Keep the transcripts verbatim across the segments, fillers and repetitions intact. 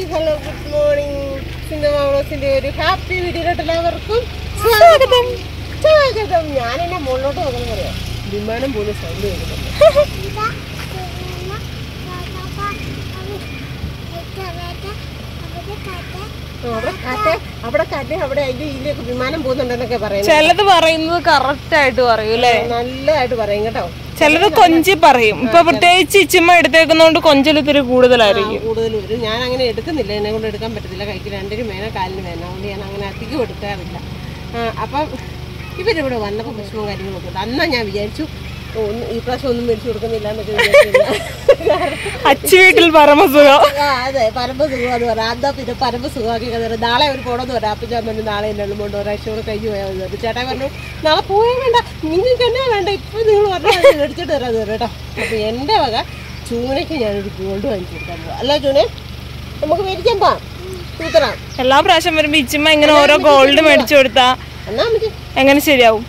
Hello good morning. സിന്ധുമാവളോസിന്റെ ഒരു happy വീഡിയോയിലോട്ട് എല്ലാവർക്കും സ്വാഗതം സ്വാഗതം. ഞാനെന്നെ മുകളിലോട്ട് നോക്കണം പറയാം, വിമാനം പോലെ സൗണ്ട് കേൾക്കുന്നുണ്ട്. അവിടെ കാറ്റ് അവിടെ കാറ്റ് അവിടെ അതിന്റെ ഇതിലേക്ക് വിമാനം പോകുന്നുണ്ടെന്നൊക്കെ പറയുന്നത്. ചിലത് പറയുന്നത് കറക്റ്റ് ആയിട്ട് പറയും അല്ലേ, നല്ലതായിട്ട് പറയും കേട്ടോ. ചിലത് കൊഞ്ചി പറയും. ഇപ്പൊ പ്രത്യേകിച്ച് ഇച്ചിമ്മ എടുത്തേക്കുന്നോണ്ട് കൊഞ്ചലിത്തിരി കൂടുതലായിരിക്കും. കൂടുതൽ വരും. ഞാൻ അങ്ങനെ എടുക്കുന്നില്ല, എന്നെ കൊണ്ട് എടുക്കാൻ പറ്റത്തില്ല. കൈക്ക് രണ്ടിനും വേന കാലിന് വേന, അതുകൊണ്ട് ഞാൻ അങ്ങനെ അധികം എടുക്കാറില്ല. അപ്പം ഇവരിവിടെ വന്നപ്പോൾ പ്രശ്നവും കാര്യങ്ങളൊക്കെ ഉണ്ട്. അന്നാ ഞാൻ വിചാരിച്ചു ഒന്നും ഈ പ്രാവശ്യം ഒന്നും മേടിച്ചു കൊടുക്കുന്നില്ല എന്നൊക്കെ വിചാരിച്ചില്ല. അച്ഛ വീട്ടിൽ പരമസുഖം. അതെ, പരമസുഖം എന്ന് പറയാം. അതാ പിന്നെ പരമസുഖമാക്കി കഥ. നാളെ അവർ പോകണമെന്ന് പറയാം. അപ്പം ഞാൻ പറഞ്ഞു നാളെ എന്നെ കൊണ്ട് ഒരാഴ്ച കൂടെ കഴിഞ്ഞ് പോയാൽ മതി. ചേട്ടാ പറഞ്ഞു നാളെ പോയാൽ വേണ്ട, നിങ്ങൾക്ക് എന്നാ വേണ്ട, ഇപ്പം നിങ്ങൾ പറഞ്ഞാൽ മേടിച്ചിട്ട് തരാൻ തരും കേട്ടോ. അപ്പം എൻ്റെ വക ചൂനയ്ക്ക് ഞാനൊരു ഗോൾഡ് വാങ്ങിച്ചു കൊടുക്കാൻ പോവാം. അല്ല ചൂനെ, നമുക്ക് മേടിക്കാൻ പോവാം. തൂത്തറാം. എല്ലാ പ്രാവശ്യം വരുമ്പോ ഇച്ചിമ്മ ഇങ്ങനെ ഓരോ ഗോൾഡ് മേടിച്ചു കൊടുത്താ എന്നാ നമുക്ക് എങ്ങനെ ശരിയാവും?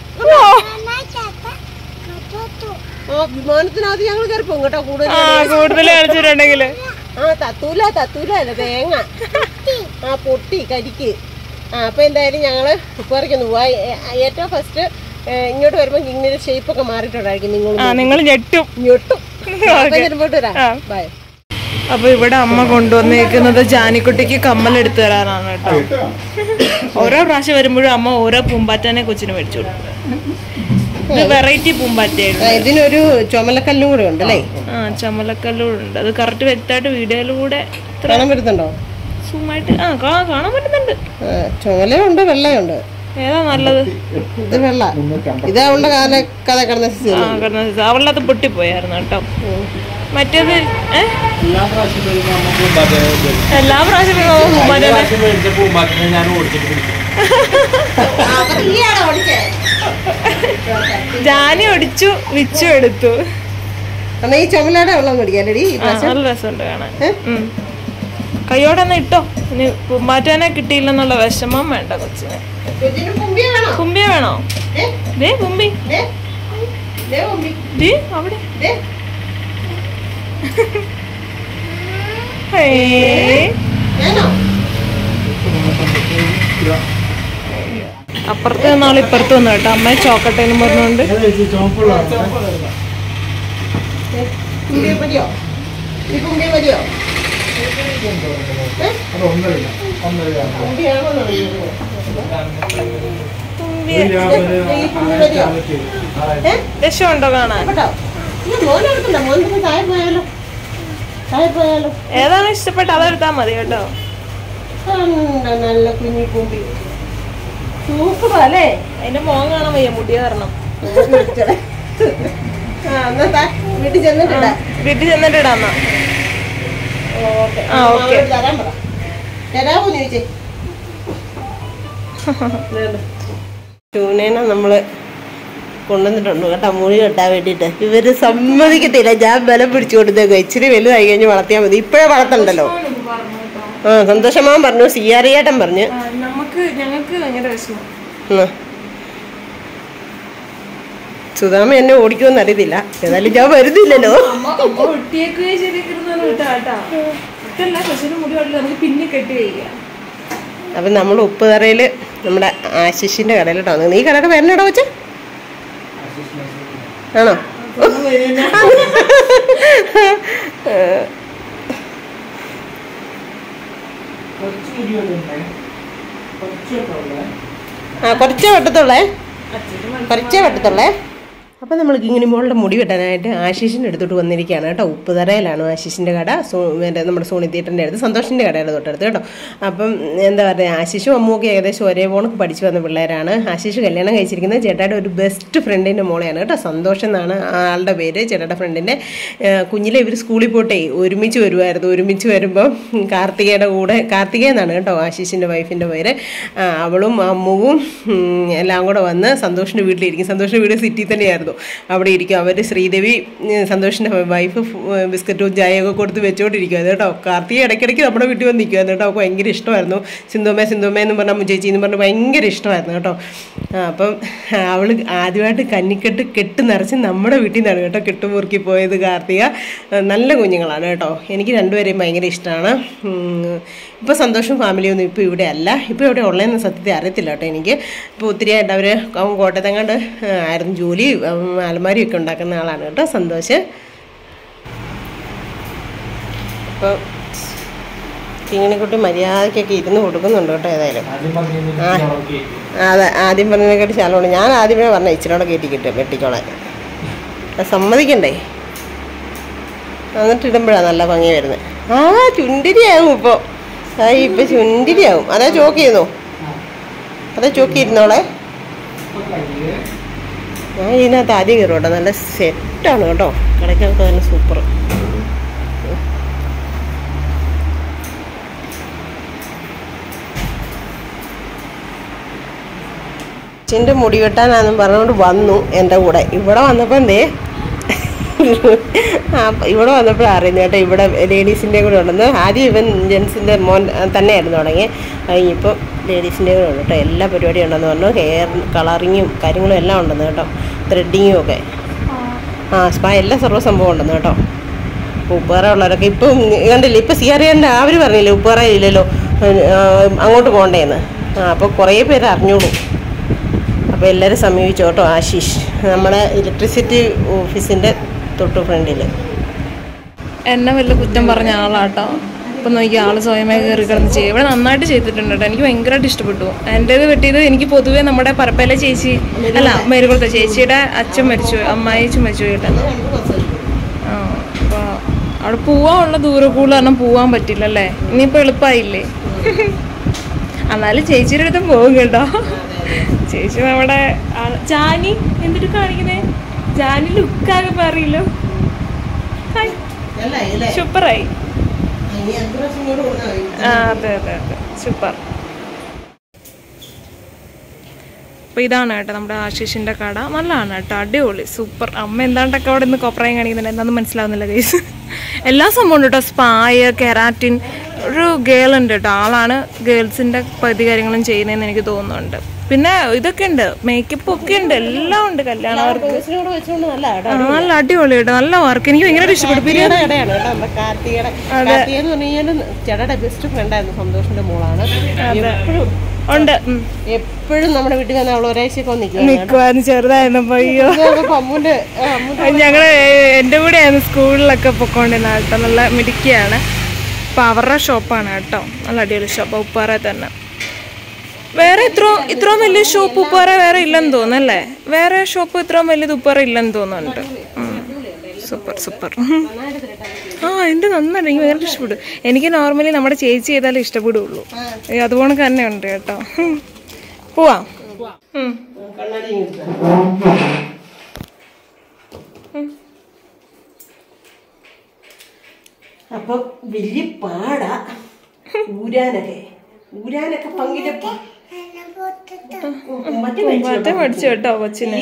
ആ വിമാനത്തിനകത്ത് ഞങ്ങൾ കയറി പോകും കേട്ടോ. കൂടുതൽ കൂടുതൽ കളിച്ചിട്ടുണ്ടെങ്കില് ആ തത്തൂല തത്തൂല അല്ല തേങ്ങ ആ പൊട്ടി കരിക്ക്. ആ അപ്പൊ എന്തായാലും ഞങ്ങള് ഉപ്പേറിക്കൊന്ന് പോവാ. ഏറ്റവും ഫസ്റ്റ് ഇങ്ങോട്ട് വരുമ്പോ ഇങ്ങനെ ഷേപ്പ് ഒക്കെ മാറിയിട്ടുണ്ടായിരിക്കും. നിങ്ങൾ നിങ്ങൾ ഞെട്ടും ഞെട്ടും. വരുമ്പോട്ട് വരാം. ബൈ. അപ്പൊ ഇവിടെ അമ്മ കൊണ്ടുവന്നേക്കുന്നത് ജാനിക്കുട്ടിക്ക് കമ്മൽ എടുത്തു തരാനാണ് കേട്ടോ. ഓരോ പ്രാവശ്യം വരുമ്പോഴും അമ്മ ഓരോ പൂമ്പാറ്റാനെ കൊച്ചിന് മേടിച്ചു കൊടുക്കും. വെറൈറ്റി പൂമ്പാറ്റയായിരുന്നു. ഇതിനൊരു ചുമലക്കല്ലും കൂടെ ഉണ്ടല്ലേ? ആ ചുമലക്കല്ലും ഉണ്ട്. അത് കറക്റ്റ് വ്യക്തമായിട്ട് വീഡിയോയിലൂടെ കാണാൻ പറ്റുന്നുണ്ടോ? സൂമായിട്ട് ആ കാണാൻ പറ്റുന്നുണ്ട്. ചുമലയുണ്ട് വെള്ളയുണ്ട്. ഏതാ നല്ലത്? ഇത് വെള്ള. ഇതാ അവളുടെ കാല കഥ കിടന്ന കിടന്ന അവളുടെ അത് പൊട്ടിപ്പോയായിരുന്നു കേട്ടോ. മറ്റേത് എല്ലാ പ്രാവശ്യം ജാനി ഒടിച്ചു വിച്ചു എടുത്തു. ഈ ചുമലയുടെ വെള്ളം കുടിക്കാനടി നല്ല രസമുണ്ട് കാണാൻ. കയ്യോടെ ഒന്ന് ഇട്ടോ. ഇനി പൂമ്പാറ്റാനെ കിട്ടിയില്ലെന്നുള്ള വിഷമം വേണ്ട കൊച്ചിന്. കുമ്പിയ വേണോ? ദേ കുമ്പി അവിടെ. അപ്പുറത്ത് നാളെ ഇപ്പുറത്ത് വന്നു കേട്ടോ. അമ്മ ചോക്കട്ടേനും പറഞ്ഞോണ്ട് രസമുണ്ടോ കാണാൻ? ഏതാണ് ഇഷ്ടപ്പെട്ട അതെടുത്താ മതി കേട്ടോ. നല്ല കുഞ്ഞി കുമ്പി സൂപ്പറല്ലേ? അതിന്റെ മോൻ കാണാൻ വയ്യ, മുടിയ കാരണം. വീട്ടിൽ ചെന്നിട്ടിടാ. വീട്ടിൽ ചെന്നിട്ടിടാ. ചൂനേനെ നമ്മള് കൊണ്ടുവന്നിട്ടുണ്ട് കേട്ടോ, മുറി കെട്ടാൻ വേണ്ടിട്ട്. ഇവര് സമ്മതിക്കത്തില്ല. ഞാൻ ബലം പിടിച്ചു കൊടുത്തേക്ക് ഇച്ചിരി വലുതായി കഴിഞ്ഞ് വളർത്തിയാൽ മതി. ഇപ്പഴേ വളർത്തണ്ടല്ലോ. ആ സന്തോഷമാൻ പറഞ്ഞു, സിയാറിയേട്ടൻ പറഞ്ഞു. സുധാമ എന്നെ ഓടിക്കുമെന്ന് അറിയത്തില്ല. ഏതായാലും ഞാൻ വരുന്നില്ലല്ലോ. അപ്പൊ നമ്മൾ ഉപ്പുതറയില് നമ്മുടെ ആശിഷിന്റെ കടയിലോട്ടോ. നീ കടയുടെ പേരെന്നോടോ വെച്ച ആണോ? ആ കുറച്ചേ വെട്ടത്തുള്ളേ, കുറച്ചേ വെട്ടത്തുള്ളേ. അപ്പം നമ്മൾ ഇങ്ങനെ മോളുടെ മുടി വെട്ടാനായിട്ട് ആശിഷിൻ്റെ അടുത്തോട്ട് വന്നിരിക്കുകയാണ് കേട്ടോ. ഉപ്പുതറയിലാണ് ആശിഷിൻ്റെ കട. സോ മറ്റേ നമ്മുടെ സോണി തിയേറ്ററിൻ്റെ അടുത്ത് സന്തോഷിൻ്റെ കടയുടെ തൊട്ടടുത്ത് കേട്ടോ. അപ്പം എന്താ പറയുക, ആശിഷും അമ്മുവൊക്കെ ഏകദേശം ഒരേ പോണക്ക് പഠിച്ചു വന്ന പിള്ളേരാണ്. ആശിഷ് കല്യാണം കഴിച്ചിരിക്കുന്നത് ചേട്ടായുടെ ഒരു ബെസ്റ്റ് ഫ്രണ്ടിൻ്റെ മോളെയാണ് കേട്ടോ. സന്തോഷം എന്നാണ് ആളുടെ പേര്, ചേട്ടായുടെ ഫ്രണ്ടിൻ്റെ. കുഞ്ഞിലെ ഇവർ സ്കൂളിൽ പോട്ടെ ഒരുമിച്ച് വരുമായിരുന്നു. ഒരുമിച്ച് വരുമ്പം കാർത്തികയുടെ കൂടെ, കാർത്തിക എന്നാണ് കേട്ടോ ആശിഷിൻ്റെ വൈഫിൻ്റെ പേര്. അവളും അമ്മുവും എല്ലാം കൂടെ വന്ന് സന്തോഷിൻ്റെ വീട്ടിലിരിക്കും. സന്തോഷിൻ്റെ വീട് സിറ്റി തന്നെയായിരുന്നു. ഇഷ്ടമായിരുന്നു. അവിടെ ഇരിക്കും അവർ ശ്രീദേവി സന്തോഷിൻ്റെ വൈഫ് ബിസ്ക്കറ്റും ചായയൊക്കെ കൊടുത്ത് വെച്ചുകൊണ്ടിരിക്കുമായിരുന്നു കേട്ടോ. കാർത്തിക ഇടയ്ക്കിടയ്ക്ക് നമ്മുടെ വീട്ടിൽ വന്ന് നിൽക്കുമായിരുന്നു കേട്ടോ. അവൾക്ക് ഭയങ്കര ഇഷ്ടമായിരുന്നു. സിന്ധുമ്മ സിന്ധുമ്മ എന്ന് പറഞ്ഞാൽ മുച്ചേച്ചി എന്ന് പറഞ്ഞാൽ ഭയങ്കര ഇഷ്ടമായിരുന്നു കേട്ടോ. അപ്പം അവൾ ആദ്യമായിട്ട് കന്നിക്കെട്ട് കെട്ട് നിറച്ച് നമ്മുടെ വീട്ടിൽ നിന്നാണ് കേട്ടോ കെട്ടുമുറുക്കി പോയത് കാർത്തിക. നല്ല കുഞ്ഞുങ്ങളാണ് കേട്ടോ. എനിക്ക് രണ്ടുപേരെയും ഭയങ്കര ഇഷ്ടമാണ്. ഇപ്പോൾ സന്തോഷം ഫാമിലിയൊന്നും ഇപ്പോൾ ഇവിടെ അല്ല. ഇപ്പോൾ ഇവിടെ ഉള്ളതെന്ന് സത്യത്തിൽ അറിയത്തില്ല കേട്ടോ എനിക്ക്. ഇപ്പോൾ ഒത്തിരി ആയിട്ട് അവർ അവൻ കോട്ടയത്തെങ്ങാണ്ട് ആയിരുന്നു ജോലി, അലമാരിയൊക്കെ ഉണ്ടാക്കുന്ന ആളാണ് കേട്ടോ സന്തോഷ്. അപ്പോൾ കിങ്ങിണിക്കുട്ടി മര്യാദയ്ക്കൊക്കെ ഇരുന്ന് കൊടുക്കുന്നുണ്ട് കേട്ടോ. ഏതായാലും അതെ ആദ്യം പറഞ്ഞതിനെക്കാട്ടി ശാലോണ്ട് ഞാൻ ആദ്യമേ പറഞ്ഞ ഇച്ചിനോടെ കയറ്റി കിട്ടും വെട്ടിക്കോളാൻ. അത് സമ്മതിക്കണ്ടേ? എന്നിട്ട് ഇടുമ്പോഴാണ് നല്ല ഭംഗി വരുന്നത്. ആ ചുണ്ടിരിയാവും ഇപ്പോൾ. ആ ഇപ്പം ചുണ്ടിരിയാവും. അതാ ചോക്ക് ചെയ്യുന്നു, അതാ ചോക്ക് ഇരുന്നോളെ. ഞാൻ ഇതിനകത്ത് ആദ്യം കയറും കേട്ടോ. നല്ല സെറ്റാണ് കേട്ടോ. കടയ്ക്കൊക്കെ നല്ല സൂപ്പർ. അച്ഛൻ്റെ മുടി വെട്ടാനാണെന്നും പറഞ്ഞുകൊണ്ട് വന്നു എൻ്റെ കൂടെ. ഇവിടെ വന്നപ്പോൾ എന്തേ ആ ഇവിടെ വന്നപ്പോഴാണ് അറിയുന്നത് കേട്ടോ ഇവിടെ ലേഡീസിൻ്റെ കൂടെ ഉണ്ടെന്ന്. ആദ്യം ഇവൻ ജെൻസിൻ്റെ മോൻ തന്നെയായിരുന്നു തുടങ്ങി. ഇപ്പം ലേഡീസിൻ്റെ കൂടെ ഉണ്ട് കേട്ടോ. എല്ലാ പരിപാടിയും ഉണ്ടെന്ന് പറഞ്ഞു. ഹെയർ കളറിങ്ങും കാര്യങ്ങളും എല്ലാം ഉണ്ടെന്ന് കേട്ടോ. ത്രെഡിങ്ങും ഒക്കെ. ആ സ്പാ എല്ലാ സർവ്വ സംഭവം ഉണ്ടെന്ന് കേട്ടോ. ഉപ്പുറ ഉള്ളവരൊക്കെ ഇപ്പം കണ്ടില്ലേ, ഇപ്പം സി ആർ എൻ്റെ അവർ പറഞ്ഞില്ലേ ഉപ്പുറ ഇല്ലല്ലോ അങ്ങോട്ട് പോകണ്ടേന്ന്. ആ അപ്പോൾ കുറേ പേര് അറിഞ്ഞോളൂ. അപ്പോൾ എല്ലാവരും സമീപിച്ചു കേട്ടോ. ആശീഷ് നമ്മുടെ ഇലക്ട്രിസിറ്റി ഓഫീസിൻ്റെ തൊട്ട് ഫ്രണ്ടിൽ. എന്നെ വലിയ കുറ്റം പറഞ്ഞ ആളാട്ടോ. ഇപ്പം നോക്കി ആൾ സ്വയമേ കയറി കിടന്ന് ചെയ്യും. ഇവിടെ നന്നായിട്ട് ചെയ്തിട്ടുണ്ട് കേട്ടോ. എനിക്ക് ഭയങ്കരമായിട്ട് ഇഷ്ടപ്പെട്ടു. എൻ്റേത് വെട്ടിയത് എനിക്ക് പൊതുവേ നമ്മുടെ പരപ്പയിലെ ചേച്ചി അല്ല മേരുകുളത്തെ ചേച്ചിയുടെ അച്ഛൻ മരിച്ചു, അമ്മായിച്ചും മരിച്ചു കേട്ടോ. ആ അപ്പോൾ അവിടെ പോവാനുള്ള ദൂരം കൂടുതൽ കാരണം പോവാൻ പറ്റില്ലല്ലേ. ഇനിയിപ്പോൾ എളുപ്പമായില്ലേ. എന്നാലും ചേച്ചിയുടെ അടുത്തും പോകും കേട്ടോ. ചേച്ചി നമ്മുടെ ജാനി എന്തിട്ട് കാണിക്കുന്നേ? ജാനി ലുക്കാകെ പറയില്ലോ. സൂപ്പറായി. ആ അതെ അതെ അതെ സൂപ്പർ. അപ്പോൾ ഇതാണ് കേട്ടോ നമ്മുടെ ആശീഷിൻ്റെ കട. നല്ലതാണ് കേട്ടോ, അടിപൊളി സൂപ്പർ. അമ്മ എന്താണ്ടൊക്കെ അവിടെ നിന്ന് കൊപ്രായം കാണിക്കുന്നുണ്ട്, എന്താണെന്ന് മനസ്സിലാവുന്നില്ല ഗൈസ്. എല്ലാ സംഭവം ഉണ്ട് കേട്ടോ. സ്പായ്, കെരാറ്റിൻ. ഒരു ഗേൾ ഉണ്ട് കേട്ടോ. ആളാണ് ഗേൾസിൻ്റെ പകുതി കാര്യങ്ങളും ചെയ്യുന്നതെന്ന് എനിക്ക് തോന്നുന്നുണ്ട്. പിന്നെ ഇതൊക്കെ ഉണ്ട്, മേക്കപ്പ് ഒക്കെ ഉണ്ട്, എല്ലാം ഉണ്ട്. കല്യാണവർക്ക് നല്ല അടിപൊളി കേട്ടോ. നല്ല വർക്ക് എനിക്ക് ഭയങ്കര ഇഷ്ടപ്പെട്ടു. പിന്നെ ചേട്ടാ ബെസ്റ്റ് ഫ്രണ്ടായിരുന്നു സന്തോഷിന്റെ മോളാണ്. ഉണ്ട് എപ്പോഴും നമ്മുടെ വീട്ടിൽ തന്നെ അവൾ ഒരാഴ്ചയൊക്കെ നിൽക്കുവായിരുന്നു ചെറുതായിരുന്നപ്പോ. അയ്യോ അമ്മൂന്റെ ഞങ്ങള് എൻ്റെ കൂടെ ആയിരുന്നു സ്കൂളിലൊക്കെ പൊക്കോണ്ടിരുന്ന കേട്ടോ. നല്ല മിടുക്കിയാണ്. അപ്പൊ അവരുടെ ഷോപ്പാണ് കേട്ടോ. നല്ല അടിപൊളി ഷോപ്പ് ഉപ്പാറ തന്നെ. വേറെ ഇത്രയും ഇത്രയും വലിയ ഷോപ്പ് ഉപ്പാറ വേറെ ഇല്ലെന്ന് തോന്നുന്നല്ലേ. വേറെ ഷോപ്പ് ഇത്രയും വലിയത് ഉപ്പാറ ഇല്ലെന്ന് തോന്നുന്നുണ്ട്. Super super. ആ എൻ്റെ നന്നായിട്ട് എനിക്ക് ഭയങ്കര ഇഷ്ടപ്പെട്ടു. എനിക്ക് നോർമലി നമ്മുടെ ചേച്ചി ചെയ്താലേ ഇഷ്ടപ്പെടുള്ളൂ. അതുപോലെ തന്നെ ഉണ്ട് കേട്ടോ. പോവാം. അപ്പൊ വലിയ പാടാ ഊരാനൊക്കെ ഊരാനൊക്കെ പങ്കിട്ടപ്പോ മറ്റേ മേടിച്ചു കേട്ടോ കൊച്ചിന്.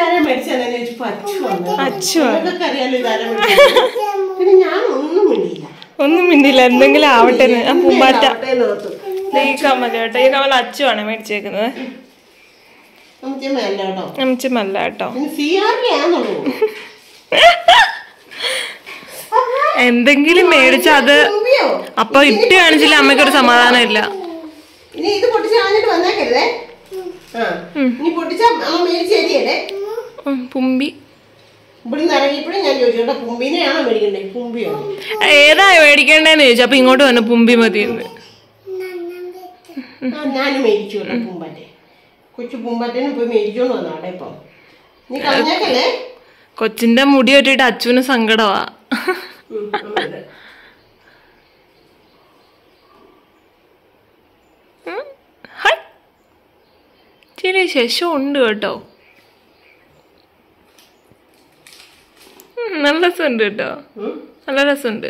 ഒന്നും മിണ്ടില്ല. എന്തെങ്കിലും ആവട്ടെ. പൂമ്പാറ്റ ഈ കമ്മല് കേട്ടോ. ഈ കമ്മൽ അച്ചുവാണ് മേടിച്ചേക്കുന്നത്. അമ്മച്ചമ്മല്ല കേട്ടോ. എന്തെങ്കിലും മേടിച്ച അത് അപ്പൊ ഇട്ട് കാണിച്ചില്ല അമ്മയ്ക്കൊരു സമാധാനം ഇല്ല. പുമ്പി ഏതാ മേടിക്കണ്ടേന്ന് ചോദിച്ചു. അപ്പൊ ഇങ്ങോട്ട് വന്നു പുമ്പി മതി. ഞാനും മേടിച്ചോളൂ പൂമ്പാറ്റെ. കൊച്ചു പൂമ്പാറ്റേനും പോയി മേടിച്ചോണ്ട് വന്നാട്ടെ. ഇപ്പൊ നീ കളഞ്ഞേക്കല്ലേ. കൊച്ചിന്റെ മുടി വെട്ടിട്ട് അച്ഛന് സങ്കടമാ. ചെറിയ ശേഷം ഉണ്ട് കേട്ടോ. നല്ല രസമുണ്ട് കേട്ടോ. നല്ല രസമുണ്ട്.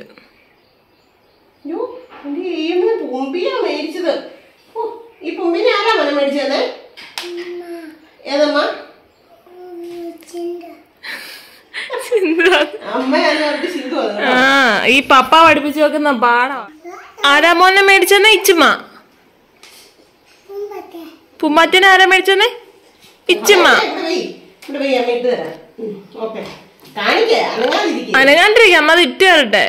മേടിച്ചത് ഈ പുമ്പിനെ ആരാ മനം മേടിച്ചത്? ഏതമ്മ? പപ്പ പഠിപ്പിച്ചു വെക്കുന്ന പാടാ. ആരാ മോനെ മേടിച്ചെന്നെ? ഇച്ചുമ്മ. പൂമ്പാറ്റനെ ആരാ മേടിച്ചെന്നെ? ഇച്ചുമ്മ. അനങ്ങാണ്ടിരിക്കും. അമ്മ അത് ഇട്ട് തരട്ടെ.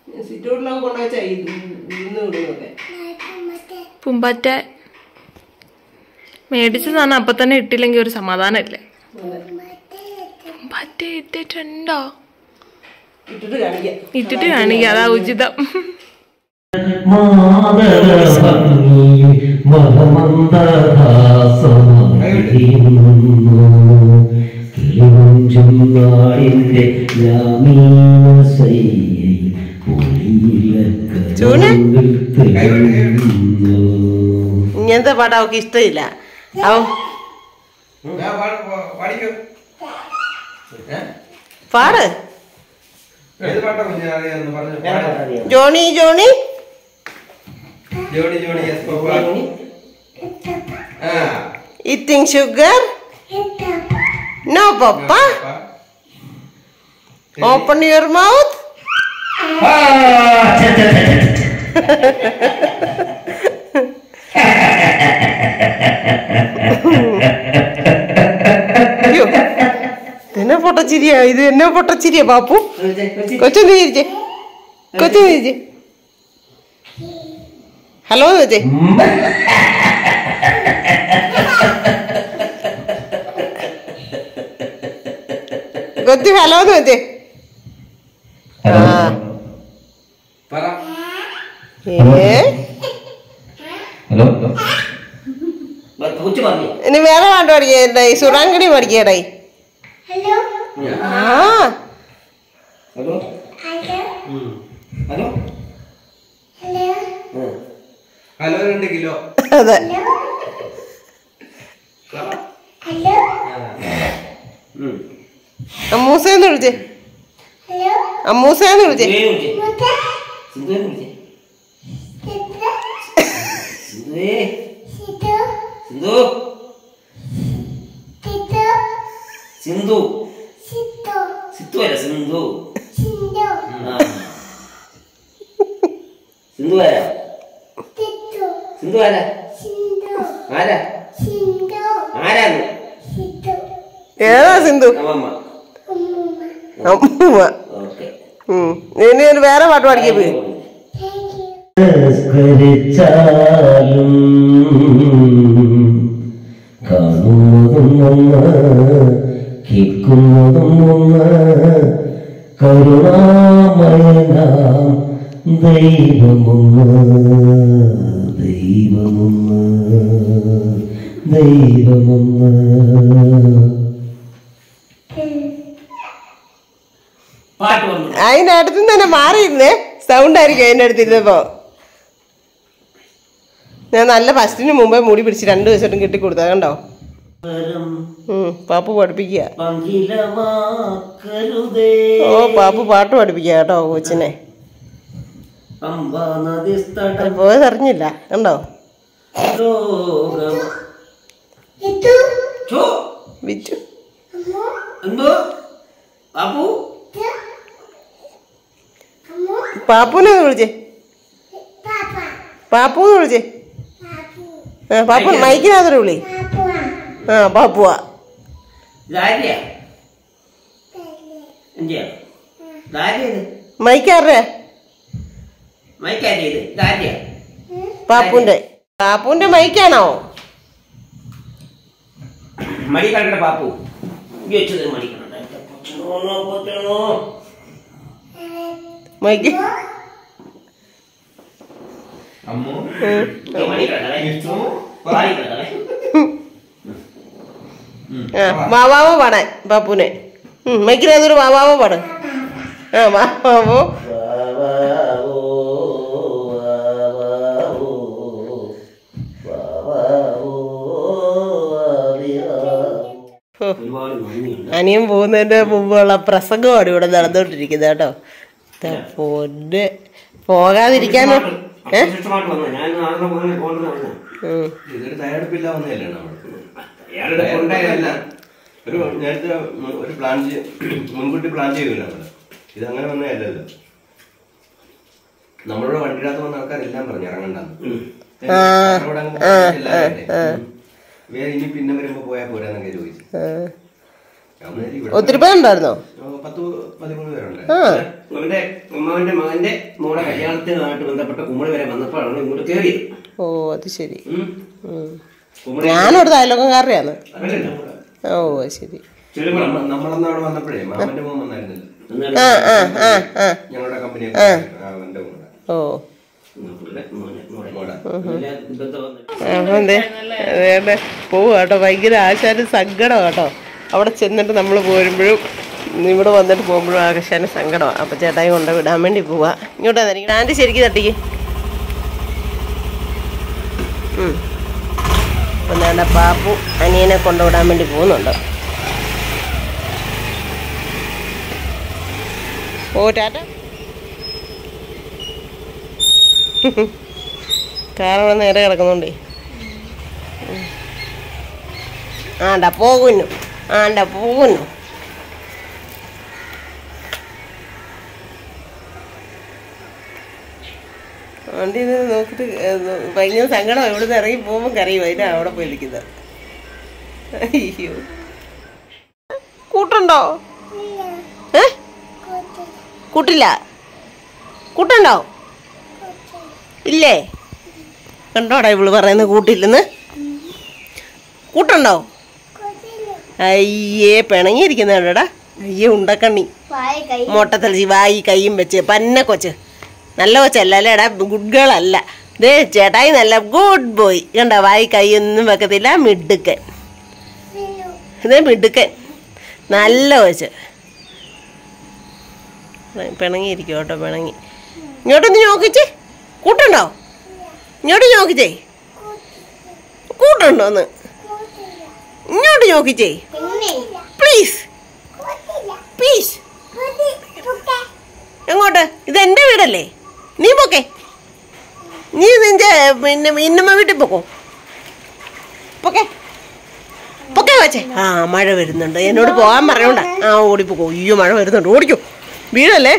പൂമ്പാറ്റ മേടിച്ചതാണ്. അപ്പൊ തന്നെ ഇട്ടില്ലെങ്കിൽ ഒരു സമാധാനം ഇല്ലേ? പൂമ്പാറ്റ ഇട്ടിട്ടുണ്ടോ? ഇട്ടിട്ട് കാണിക്ക, അതാ ഉചിതം. ഇങ്ങനത്തെ പാട്ട് അവക്ക് ഇഷ്ടമില്ല. പാട്. Johnny Johnny eating sugar? No, Papa. Open your mouth. ഇതെന്നെ പൊട്ടച്ചിരിയാ, ഇത് എന്നെ പൊട്ടച്ചിരിയാ പാപ്പു. കൊച്ചൊന്ന് ചിരിച്ചേ, കൊച്ചൊന്ന് ചിരിച്ചേ. ഹലോ ചോദിച്ചേ. കൊച്ചു ഹലോ എന്ന് വെച്ചേ. ഇനി വേറെ പാട്ട് പഠിക്കണ്ടായി, സുറാങ്കടി പഠിക്കണ്ടായി. അതെ. അമ്മൂസേന്ന് വിളിച്ചേ, അമ്മൂസേന്ന് വിളിച്ചേ. സിന്ധു സിത്തു അല്ല സിന്ധു സിന്ധു ആരാ? സിന്ധു ആരാ? ആരാ ആരാന്ന്? ഏതാ സിന്ധു? അമ്മമ്മ. അമ്മൂമ്മ. ഓക്കെ. ഇനി ഒരു വേറെ പാട്ട് പാടിക്കേ പോയി. കാണുന്നതും ഒന്ന് കേൾക്കുന്നതും ഒന്ന് കരുണാമയനാം ദൈവമൊന്ന് ദൈവമൊന്ന് ദൈവമൊന്ന്. അതിന്റെ അടുത്ത് തന്നെ മാറിയിരുന്നേ, സൗണ്ട് ആയിരിക്കും അതിന്റെ അടുത്തിരുന്നപ്പോ. ഞാൻ നല്ല ഫസ്റ്റിന് മുമ്പേ മുടി പിടിച്ച് രണ്ടു ദിവസം കെട്ടിക്കൊടുത്താ കണ്ടോ. പാപ്പു പഠിപ്പിക്കുക. ഓ പാപ്പു പാട്ട് പഠിപ്പിക്കുക കേട്ടോ കൊച്ചിനെ. പോയതറിഞ്ഞില്ല കണ്ടോ. വിച്ചു പാപ്പുനെ വിളിച്ചേ, പാപ്പൂന്ന് വിളിച്ചേ. ആ പാപ്പു മൈക്കിനകത്തൊരു വിളി. ആ പാപ്പുവാ. മൈക്കാരുടെ പാപ്പുന്റെ പാപ്പുന്റെ മൈക്കാണോ? മടി കണ്ട പാപ്പു മൈക്ക് വാവാവോ പാടാൻ പാപ്പുനെ. മൈക്കിനകത്തൊരു വാവാവോ പാട്. ആ വാവാവോ. അനിയൻ പോകുന്നതിന്റെ മുമ്പുള്ള പ്രസംഗമാണ് ഇവിടെ നടന്നുകൊണ്ടിരിക്കുന്നത് കേട്ടോ. പൊന്ന് പോകാതിരിക്കാനോ. ഒരു നേരത്തെ ഒരു പ്ലാൻ മുൻകൂട്ടി പ്ലാൻ ചെയ്തില്ല. ഇത് അങ്ങനെ വന്നതല്ലല്ലോ. നമ്മളോട് വണ്ടിയിനകത്ത് വന്ന ആൾക്കാരെല്ലാം പറഞ്ഞു ഇറങ്ങണ്ടെന്ന്. വേറെ ഇനി പിന്നെ വരുമ്പോ പോയാൽ പോരാന്നൊക്കെ ചോദിച്ചു. ഒത്തിരി പേരുണ്ടായിരുന്നോ? പത്ത് പതിമൂന്ന് പേരുണ്ട്. അവന്റെ അമ്മാവന്റെ മകന്റെ മോളെ കല്യാണത്തിനുമായിട്ട് ബന്ധപ്പെട്ട കുമ്മളി വരെ വന്നപ്പോഴാണ് ഇങ്ങോട്ട് കയറിയത്. ഓ അത് ശരി. ഞാനവിടെ അയലോക്കാരുടെയാണ്. ഓ ശരി. നമ്മളന്ന് അവിടെ വന്നപ്പോഴേ മാമന്റെ മോൻ വന്നായിരുന്നല്ലോ ഞങ്ങളുടെ കമ്പനി. ഓ അതെ അതെ പോവും കേട്ടോ. ഭയങ്കര ആശാന് സങ്കടം കേട്ടോ. അവിടെ ചെന്നിട്ട് നമ്മൾ പോരുമ്പോഴും ഇവിടെ വന്നിട്ട് പോകുമ്പോഴും ആകാശാന് സങ്കടമാണ്. അപ്പം ചേട്ടായി കൊണ്ട് വിടാൻ വേണ്ടി പോവാ. ഇങ്ങോട്ടാ ആൻറ്റി ശരിക്കും തട്ടിക്ക്. അപ്പം നേണ്ട പാപ്പു അനിയനെ കൊണ്ടുവിടാൻ വേണ്ടി പോകുന്നുണ്ട്. ഓ ടാറ്റ. കാറവിടെ നേരെ കിടക്കുന്നുണ്ടേ. ആണ്ടാ പോകുന്നു ആണ്ടാ പോകുന്നു. ആണ്ടി ഇത് നോക്കിയിട്ട് ഭയങ്കര സങ്കടം. ഇവിടുന്ന് ഇറങ്ങി പോകുമ്പോൾ കരയും. അതിനാ അവിടെ പോയി ഇരിക്കുന്നത്. അയ്യോ കൂട്ടുണ്ടോ? ഏ കൂട്ടില്ല. കൂട്ടുണ്ടോ? ഇല്ലേ? കണ്ടോടാ ഇവള് പറയുന്നത് കൂട്ടില്ലെന്ന്. കൂട്ടുണ്ടോ? അയ്യേ പിണങ്ങിയിരിക്കുന്നടാ. അയ്യേ ഉണ്ടക്കണ്ണി മൊട്ടത്തലച്ചി വായി കൈയും വെച്ച് പന്ന കൊച്ച്. നല്ല കൊച്ചല്ല അല്ലേടാ. ഗുഡ് ഗേൾ അല്ല. ദേ ചേട്ടായി നല്ല ഗുഡ് ബോയ്. കണ്ടോ വായി കൈയൊന്നും വെക്കത്തില്ല. മിടുക്കൻ. ഇതേ മിടുക്കൻ നല്ല കൊച്ച്. പിണങ്ങിയിരിക്കും കേട്ടോ. പിണങ്ങി. ഇങ്ങോട്ടൊന്ന് നോക്കിച്ചേ. കൂട്ടുണ്ടോ? ഇങ്ങോട്ട് നോക്കിച്ചേ. കൂട്ടുണ്ടോന്ന് ഇങ്ങോട്ട് നോക്കിച്ചേ. Please please. എങ്ങോട്ട്? ഇത് എൻ്റെ വീടല്ലേ. നീ പോക്കെ. നീ നിന്റെ പിന്നെ ഇന്നമ്മ വീട്ടിൽ പോക്കോ. പോക്കെ പൊക്കെ വെച്ചേ. ആ മഴ വരുന്നുണ്ട്. എന്നോട് പോകാൻ പറയണ്ട. ആ ഓടിപ്പോക്കോ. അയ്യോ മഴ വരുന്നുണ്ട്. ഓടിക്കോ. വീടല്ലേ.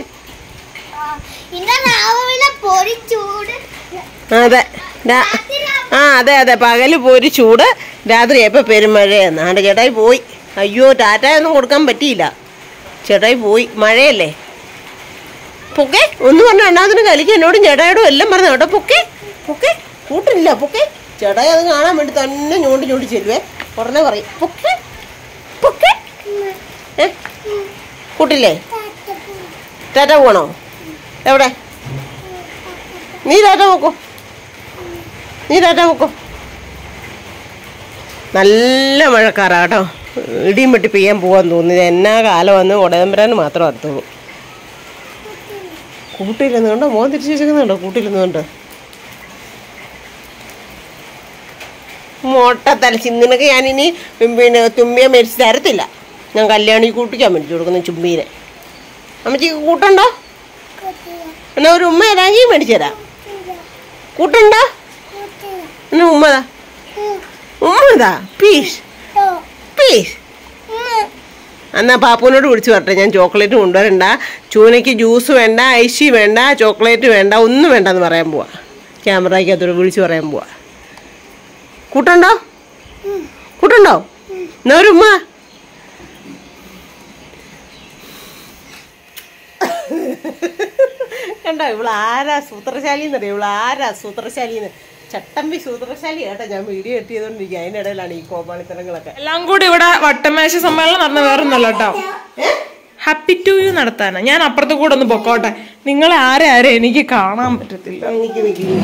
അതെ ആ അതെ അതെ പകല് പോരി ചൂട്, രാത്രി എപ്പോൾ പെരുമഴയെന്ന്. ആണ്ട് ചേട്ടായി പോയി. അയ്യോ ടാറ്റയൊന്നും കൊടുക്കാൻ പറ്റിയില്ല. ചേട്ടായി പോയി. മഴയല്ലേ. പൊക്കെ ഒന്ന് പറഞ്ഞു എണ്ണാത്തിന് കലിക്ക് എന്നോടും ചേട്ടായോടും എല്ലാം പറഞ്ഞു കേട്ടോ. പൊക്കെ പൊക്കെ കൂട്ടില്ല. പൊക്കെ ചേട്ടായി അത് കാണാൻ വേണ്ടി തന്നെ ഞോണ്ടി ഞോണ്ടി ചെല്ലുവേ. ഉടനെ പറയും പൊക്കെ പൊക്കെ. ഏ കൂട്ടില്ലേ? ടാറ്റ പോകണോ? എവിടെ? നീ ടാറ്റ പോക്കോ. നീ ടാറ്റ പോക്കോ. നല്ല മഴക്കാറാ കേട്ടോ. ഇടിയും വെട്ടി പെയ്യാൻ പോകാൻ തോന്നിയത്. എന്നാ കാലം വന്ന് ഉടയമ്പരാന് മാത്രം അർത്ഥമുള്ളൂ. കൂട്ടിയിരുന്നുണ്ടോ? മോൻ തിരിച്ചു വെച്ചേക്കുന്നുണ്ടോ? കൂട്ടിയിരുന്നുണ്ട്. മോട്ട തലച്ചി. നിനക്ക് ഞാനിനി പിന്നെ തുമ്മിയെ മേടിച്ച് തരത്തില്ല. ഞാൻ കല്യാണി കൂട്ടിക്കാൻ മേടിച്ചു കൊടുക്കുന്ന ചുമ്മീനെ. അമ്മച്ചിക്ക് കൂട്ടുണ്ടോ? എന്നാ ഒരു ഉമ്മ ഏതാങ്കിൽ മേടിച്ചു തരാം. കൂട്ടുണ്ടോ? എന്നാ ഉമ്മതാ. ഉമ്മതാ പ്ലീസ് പ്ലീസ്. എന്നാൽ പാപ്പുവിനോട് വിളിച്ചു പറട്ടെ. ഞാൻ ചോക്ലേറ്റ് കൊണ്ടുവരണ്ട. ചൂനയ്ക്ക് ജ്യൂസ് വേണ്ട, ഐശി വേണ്ട, ചോക്ലേറ്റ് വേണ്ട, ഒന്നും വേണ്ടെന്ന് പറയാൻ പോവാ. ക്യാമറയ്ക്കകത്തോട് വിളിച്ചു പറയാൻ പോവാ. കൂട്ടുണ്ടോ? കൂട്ടുണ്ടോ? എന്നാ ഒരു ഉമ്മ. കണ്ടോ ഇവള് ആരാ സൂത്രശാലിന്ന് അറിയാം. ഇവള് ആരാ സൂത്രശാലിന്ന്. ചട്ടമ്പി സൂത്രശാലി കേട്ടോ. ഞാൻ വീഡിയോ എട്ട് ചെയ്തോണ്ടിരിക്കുക. അതിനിടയിലാണ് ഈ കോമാളിത്തരങ്ങളൊക്കെ. എല്ലാം കൂടി ഇവിടെ വട്ടമേശ സമ്മേളനം നടന്ന വേറൊന്നല്ല കേട്ടോ. ഹാപ്പി ടു യു നടത്താനാ. ഞാൻ അപ്പുറത്ത് കൂടെ ഒന്ന് പൊക്കോട്ടെ. നിങ്ങളെ ആരെ ആരെ എനിക്ക് കാണാൻ പറ്റത്തില്ല. എനിക്ക്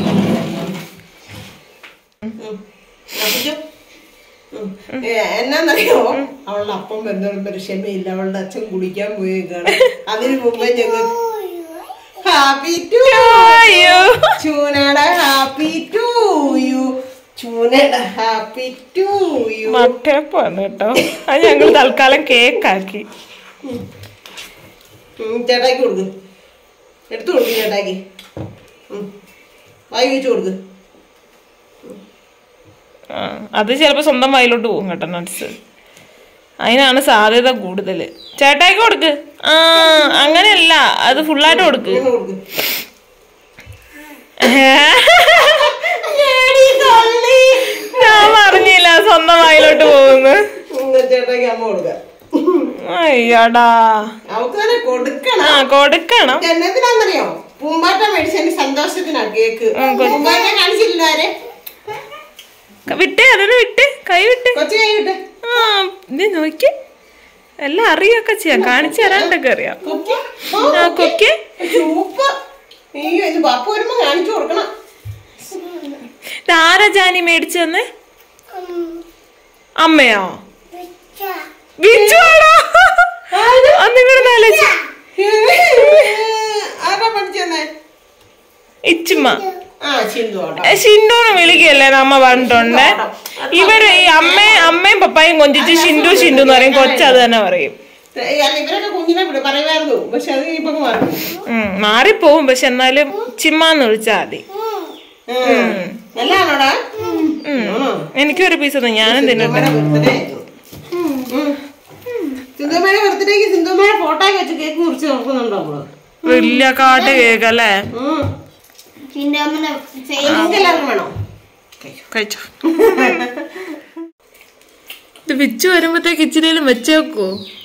എന്നാന്നറിയോ? അവളുടെ അപ്പം വരുന്നവരുടെ ക്ഷമയില്ല. അവളുടെ അച്ഛൻ കുടിക്കാൻ പോയേക്കാണ്. അതിന് മുമ്പേ ഞങ്ങൾ ഹാപ്പി ടു യു ചൂനയുടെ ഹാപ്പി ടു യു ചൂനയുടെ ഹാപ്പി ടു യു. മട്ടേപ്പാണ് കേട്ടോ. അത് ഞങ്ങൾ തൽക്കാലം കേക്കാക്കി. ചേട്ടായിക്ക് കൊടുക്ക്. എടുത്തു കൊടുക്ക് ചേട്ടായിക്ക്. വായി വെച്ച് കൊടുക്ക്. ആ അത് ചിലപ്പോ സ്വന്തം വായിലോട്ട് പോകും കേട്ടോ നട്സ്. അതിനാണ് സാധ്യത കൂടുതൽ. ചേട്ടായിക്ക് കൊടുക്ക്. ആ അങ്ങനെയല്ല, അത് ഫുള്ളായിട്ട് കൊടുക്ക്. ഞാൻ പറഞ്ഞില്ല സ്വന്തം വായിലോട്ട് പോകുന്നു. ചേട്ടാക്കി അമ്മ കൊടുക്കാം. അയ്യടാ അവർക്ക് കൊടുക്കണം. ആ കൊടുക്കണം. എന്നതിനാന്നറിയോ? പൂമ്പാറ്റ മേടിച്ചതിന്റെ സന്തോഷത്തിനാ കേക്ക്. പൂമ്പാറ്റ കാണിച്ചില്ലാരെ വിട്ടേ, അതിന് വിട്ട് കൈ വിട്ട് കൊച്ചു കൈ വിട്ട്. ആ നീ നോക്കി എല്ലാം അറിയൊക്കെ ചെയ്യാം, കാണിച്ചു തരാണ്ടൊക്കെ അറിയാം. ആ കൊക്കെ സൂപ്പർ. അയ്യോ ഇത് ബാപ്പ വരുമ്പോ കാണിച്ചു കൊടുക്കണം. ആരാ ജാനി മേടിച്ചെന്ന്? അമ്മയോ? ബിജുവാണോ? ആരാ പഠിച്ചെന്നേ? ഇച്ചുമ്മ. ആ ചിന്തുവാട്ടോ. ഷിൻഡുന്ന് വിളിക്കല്ലേ അമ്മ പറഞ്ഞിട്ടുണ്ട്. ഇവര് ഈ അമ്മയും അമ്മയും പപ്പായും കൊഞ്ചിച്ച് ഷിൻഡു ഷിൻഡു എന്ന് പറയും. കൊച്ചത് തന്നെ പറയും. ഇവരൊക്കെ കുഞ്ഞിനെ പറയുമായിരുന്നു, പക്ഷെ അത് ഇപ്പൊ മാറും. മാറിപ്പോവും, പക്ഷെ എന്നാലും ചിമ്മാന്ന് വിളിച്ചാ മതി. നല്ലതാണോടാ? എനിക്കൊരു പീസ് തന്നെ, ഞാനും തിന്നിട്ടുണ്ട്. സിന്ധുമ്മയുടെ ബർത്ത്ഡേക്ക് സിന്ധുമ്മയുടെ ഫോട്ടോ വെച്ച് കേക്ക് മുറിച്ച് നോക്കുന്നുണ്ടോ നമ്മള്? വലിയ കാട്ട് കേക്ക് അല്ലേ? എല്ലാവർക്കും വേണോ? കഴിച്ചോ. ഇത് വിച്ചു വരുമ്പത്തേക്ക് ഇച്ചിരിയിലും വെച്ചേക്കോ?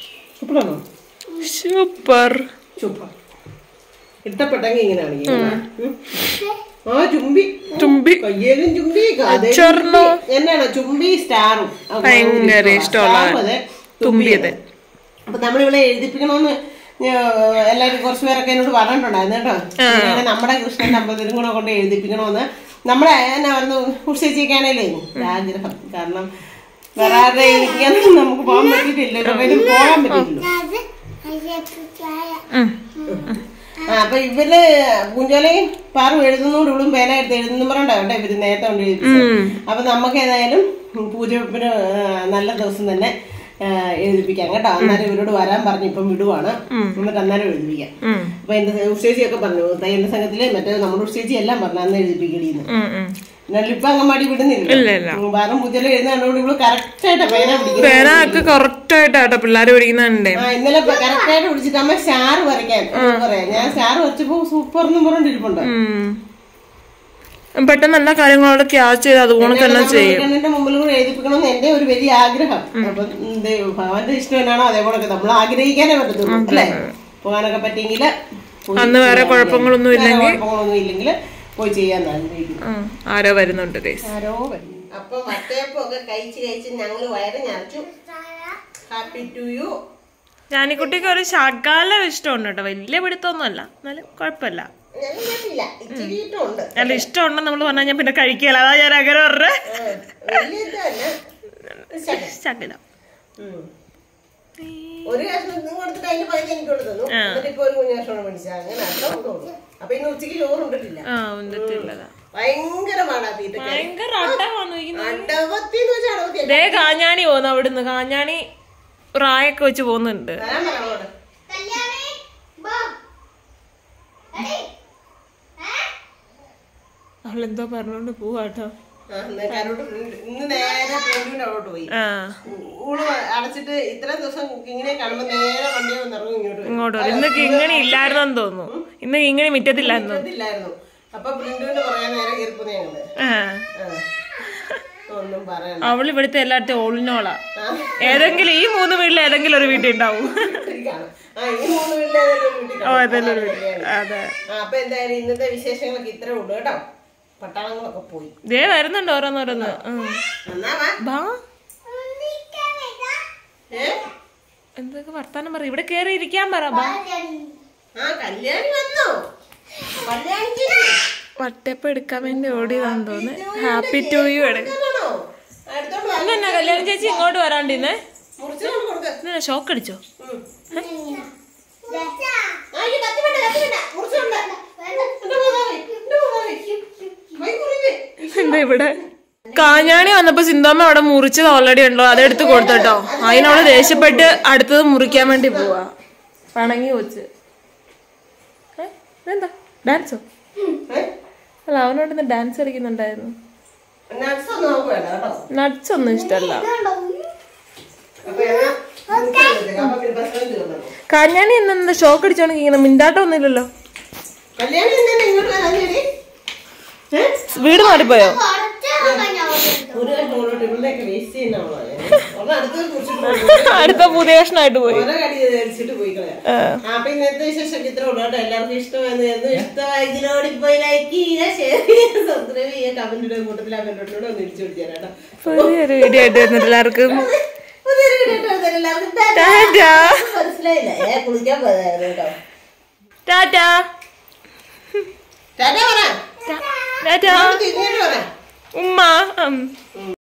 Super super. ഇഷ്ടപ്പെട്ടെങ്കിൽ ഇങ്ങനെയാണ്. ആ ചുംബി ചുംബി കയ്യേലും ചുംബി എന്നാണ് ചുംബി സ്റ്റാറും ഭയങ്കര ഇഷ്ടമുള്ള തുമ്പിയത്. അപ്പൊ നമ്മളിവിടെ എഴുതിപ്പിക്കണമെന്ന് എല്ലാരും കുറച്ചു പേരൊക്കെ എന്നോട് പറഞ്ഞിട്ടുണ്ടായിരുന്നു കേട്ടോ. നമ്മുടെ കൃഷ്ണന്റെ അമ്പലത്തിലും കൂടെ കൊണ്ട് എഴുതിപ്പിക്കണമെന്ന്. നമ്മുടെ എന്നാ പറഞ്ഞു ഉഷേച്ചിയൊക്കെയാണേലേ ആഗ്രഹം. കാരണം വേറെ ആരുടെ എഴുതിപ്പിക്കാനും നമുക്ക് പോകാൻ പറ്റിയിട്ടില്ല, പോകാൻ പറ്റിയിട്ടില്ല. ആ അപ്പൊ ഇവര് കുഞ്ചോലയും പാറും എഴുതുന്നോണ്ട് ഇവളും പേന എടുത്ത് എഴുതുന്ന പറഞ്ഞോട്ടെ ഇവര് നേരത്തെ കൊണ്ട് എഴുതിപ്പിച്ചത്. അപ്പൊ നമുക്ക് ഏതായാലും പൂജവെപ്പിന് നല്ല ദിവസം തന്നെ എഴുതിപ്പിക്കാം കേട്ടോ. അന്നേരം ഇവരോട് വരാൻ പറഞ്ഞു ഇപ്പം വിടുവാണ്, എന്നിട്ട് അന്നേരം എഴുതിപ്പിക്കാം. അപ്പൊ എന്റെ ഉഷേച്ചിയൊക്കെ പറഞ്ഞു തയ്യലിന്റെ സംഘത്തില് മറ്റേ നമ്മുടെ ഉഷേച്ചി എല്ലാം പറഞ്ഞു അന്ന് എഴുതിപ്പിക്കടിന്ന്. എന്നാലും ഇപ്പൊ അങ്ങമാടി വിടുന്നില്ല. പാറും പൂജല എഴുതുന്നതോട് ഇവള് കറക്റ്റ് ആയിട്ട് പേന പിടിക്കുന്നത്. കറക്റ്റ് ആയിട്ടാട്ടോ പിള്ളേര് പിടിക്കുന്നുണ്ട്. ആ ഇന്നലെ കറക്റ്റ് ആയിട്ട് പിടിച്ചിട്ട് അമ്മ സ്റ്റാർ വരയ്ക്കാൻ പറയാം. ഞാൻ സ്റ്റാർ വരച്ചപ്പോ സൂപ്പർ എന്ന് പറഞ്ഞിരിപ്പുണ്ട്. പെട്ടെന്ന് എല്ലാ കാര്യങ്ങളോട് ക്യാച്ച് ചെയ്ത് അതുപോലെ തന്നെ ചെയ്യും. എന്റെ മുമ്പിൽ കൂടെ എഴുതിപ്പിക്കണമെന്ന് എന്റെ ഒരു വലിയ ആഗ്രഹം. അപ്പൊ ഭഗവാന്റെ ഇഷ്ടം എന്നാണോ അതേപോലൊക്കെ നമ്മൾ ആഗ്രഹിക്കാനേ പറ്റത്തുള്ളൂ അല്ലേ? പോകാനൊക്കെ പറ്റിയെങ്കില് അന്ന് വേറെ കുഴപ്പങ്ങളൊന്നും ഇല്ലെങ്കിൽ കുഴപ്പങ്ങളൊന്നും ഇല്ലെങ്കിൽ പോയി ചെയ്യാൻ ആഗ്രഹിക്കുന്നു. ആരോ വരുന്നുണ്ട് ആരോ വരുന്നു. അപ്പൊ മറ്റേപ്പോ ഒക്കെ കഴിച്ച് കഴിച്ച് ഞങ്ങള് വയറ് ഞറച്ചു. Happy to you. ജാനിക്കുട്ടിക്ക് ഒരു ശകാലം ഇഷ്ടമുണ്ട് കേട്ടോ, വലിയ പിടുത്തൊന്നും അല്ല, എന്നാലും കുഴപ്പമില്ല. നല്ല ഇഷ്ടമുണ്ടെന്ന് നമ്മള് പറഞ്ഞാൽ ഞാൻ പിന്നെ കഴിക്കല, അതാ ഞാൻ അങ്ങനെ പറഞ്ഞ ശകലം. ഒരു കഷ്ണം കൊടുത്തിട്ട് അതിന്റെ പൈസ എനിക്ക് കൊടുത്തു. എന്നിട്ട് ഇപ്പൊ ഒരു കുഞ്ഞു കഷ്ണം മേടിച്ചാ അങ്ങനെ അത്ര തോന്നുന്നു. അപ്പൊ ഇന്ന് ഉച്ചക്ക് ചോറ് ഉണ്ടിട്ടില്ല. ഭയങ്കരമാണ് ഭയങ്കര അടവത്തിന്ന് കാഞ്ഞാണി പോന്നു. അവിടുന്ന് കാഞ്ഞാണി റായൊക്കെ വെച്ച് പോകുന്നുണ്ട്. അവളെന്തോ പറഞ്ഞോണ്ട് പോവാട്ടോ. ഇന്ന് നേരെ ഫ്രണ്ടിന്റെ അവിടോട്ട് പോയി. ഊള് അടച്ചിട്ട് ഇത്രയും ദിവസം ഇങ്ങനെ കാണുമ്പോ നേരെ വണ്ടി വന്നിറങ്ങും ഇങ്ങോട്ട് ഇങ്ങോട്ട്. ഇന്ന് കിങ്ങണി ഇല്ലായിരുന്നെന്ന് തോന്നുന്നു. ഇന്ന് കിങ്ങണി മിറ്റത്തില്ലായിരുന്നു. അപ്പൊ പ്രിന്റുവിന്റെ പറയാൻ നേരെ കീർപ്പുന്ന ഞങ്ങള് ഒന്നും പറയാൻ. അവള് ഇവിടുത്തെ എല്ലായിടത്തും ഓളിനോളാ. ഏതെങ്കിലും ഈ മൂന്ന് വീട്ടിൽ ഏതെങ്കിലും ഒരു വീട്ടിൽ ഉണ്ടാവും. അതെ. അപ്പൊ എന്തായാലും ഇന്നത്തെ വിശേഷങ്ങളൊക്കെ ഇത്രേ ഉള്ളു കേട്ടോ. പട്ടാളങ്ങളൊക്കെ പോയി. ദേ വരുന്നുണ്ട് ഓരോന്നോരോന്ന്. എന്തൊക്കെ വർത്താനം പറ, ഇവിടെ കേറി ഇരിക്കാൻ പറ. വട്ടയപ്പ എടുക്കാൻ വേണ്ടി ഓടിയതാന്ന് തോന്നുന്നു. ഹാപ്പി ടു യു എടുക്കാം. എന്നാ കല്യാണം ചേച്ചി ഇങ്ങോട്ട് വരാണ്ടിന്നേ? ഷോക്ക് അടിച്ചോ? എന്താ ഇവിടെ കാഞ്ഞാണി വന്നപ്പോ സിന്തോമ്മ അവിടെ മുറിച്ചത് ഓൾറെഡി ഉണ്ടോ, അതെടുത്ത് കൊടുത്തട്ടോ. അതിനോട് ദേഷ്യപ്പെട്ട് അടുത്തത് മുറിക്കാൻ വേണ്ടി പോവാ. പണങ്ങി വെച്ച് എന്താ ഡാൻസോ? അല്ല അവനോട് ഇന്ന് ഡാൻസ് കളിക്കുന്നുണ്ടായിരുന്നു. നട്ട്സ് ഒന്നും ഇഷ്ടല്ല. കാഞ്ഞാണി എന്നെന്താ ഷോക്ക് അടിച്ചോണെങ്കിൽ ഇങ്ങനെ മിണ്ടാട്ടം ഒന്നുമില്ലല്ലോ. വീട് മാറിപ്പോയോ? ഒരു കഷ്ണോട്ട് ഇവിടെയൊക്കെ വേസ്റ്റ് ചെയ്യുന്നവളാണ്. അടുത്തത് കുറിച്ചിട്ട് അടുത്ത പുതിയ കഷ്ണമായിട്ട് പോയി. ഓരോ കടി ധരിച്ചിട്ട് പോയി കളയാം. അപ്പൊ ഇന്നത്തെ വിശേഷം ഇത്ര ഉള്ളു കേട്ടോ. എല്ലാവർക്കും ഇഷ്ടമായിരുന്നു. ഇഷ്ടമായെങ്കിൽ ഓടിപ്പോയി ലൈക്ക് ചെയ്യുക, ഷെയർ ചെയ്യുക, സബ്സ്ക്രൈബ് ചെയ്യുക, കമന്റ് ഇടുക. കൂട്ടത്തിൽ ആ ബെല്ലോട്ടിലൂടെ ഒന്ന് ഇടിച്ചു പിടിച്ചാൽ കേട്ടോ. പുതിയൊരു വീഡിയോ ആയിട്ട് വരുന്നത് എല്ലാവർക്കും പുതിയൊരു വീഡിയോ ഇട്ട് എല്ലാവർക്കും ടാറ്റാ. മനസ്സിലായില്ല. ഏ കുളിക്കാൻ പോയതായിരുന്നു കേട്ടോ. ടാറ്റാ ടാറ്റാ പറ. ടാറ്റാ തിരിഞ്ഞിട്ട് പറ. ഉമ്മ.